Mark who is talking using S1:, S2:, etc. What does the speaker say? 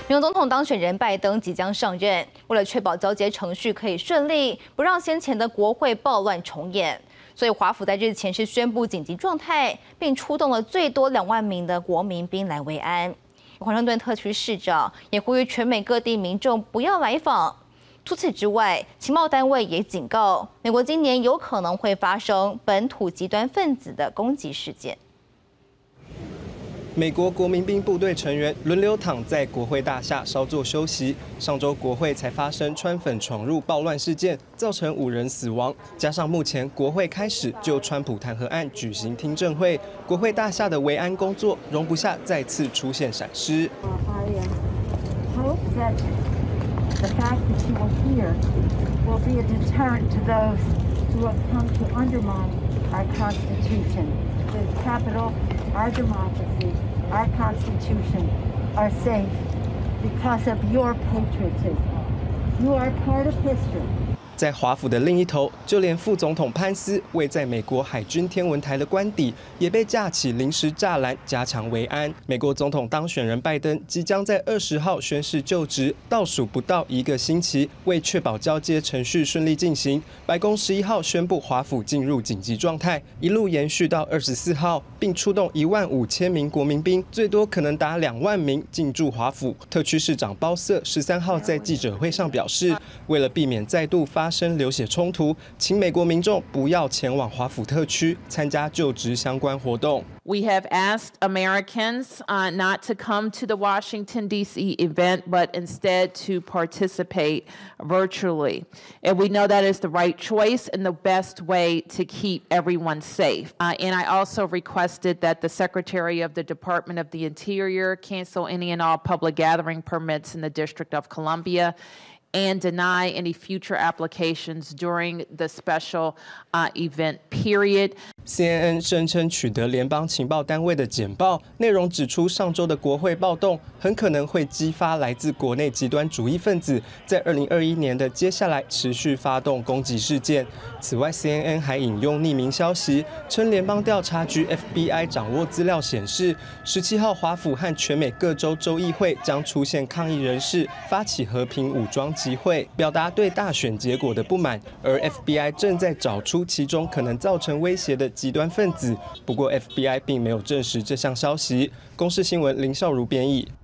S1: 美国总统当选人拜登即将上任，为了确保交接程序可以顺利，不让先前的国会暴乱重演，所以华府在日前是宣布紧急状态，并出动了最多2万名的国民兵来维安。华盛顿特区市长也呼吁全美各地民众不要来访。除此之外，情报单位也警告，美国今年有可能会发生本土极端分子的攻击事件。
S2: 美国国民兵部队成员轮流躺在国会大厦稍作休息。上周国会才发生川粉闯入暴乱事件，造成5人死亡。加上目前国会开始就川普弹劾案举行听证会，国会大厦的维安工作容不下再次出现闪失。
S3: The fact that you are here will be a deterrent to those who have come to undermine our Constitution. The Capitol, our democracy, our Constitution are safe because of your patriotism. You are part of history.
S2: 在华府的另一头，就连副总统潘斯位在美国海军天文台的官邸，也被架起临时栅栏，加强维安。美国总统当选人拜登即将在20号宣誓就职，倒数不到1个星期，为确保交接程序顺利进行，白宫11号宣布华府进入紧急状态，一路延续到24号，并出动15000名国民兵，最多可能达2万名进驻华府。特区市长包瑟13号在记者会上表示，为了避免再度发生流血冲突，请美国民众不要前往华府特区参加就职相关活动。
S4: We have asked Americans not to come to the Washington, D.C. event, but instead to participate virtually. And we know that is the right choice and the best way to keep everyone safe. And I also requested that the Secretary of the Department of the Interior cancel any and all public gathering permits in the District of Columbia and deny any future applications during the special event period.
S2: CNN 声称取得联邦情报单位的简报，内容指出上周的国会暴动很可能会激发来自国内极端主义分子在2021年的接下来持续发动攻击事件。此外 ，CNN 还引用匿名消息，称联邦调查局 FBI 掌握资料显示，17号华府和全美各州州议会将出现抗议人士发起和平武装集会，表达对大选结果的不满，而 FBI 正在找出其中可能造成威胁的极端分子。不过 FBI 并没有证实这项消息。公视新闻林少如编译。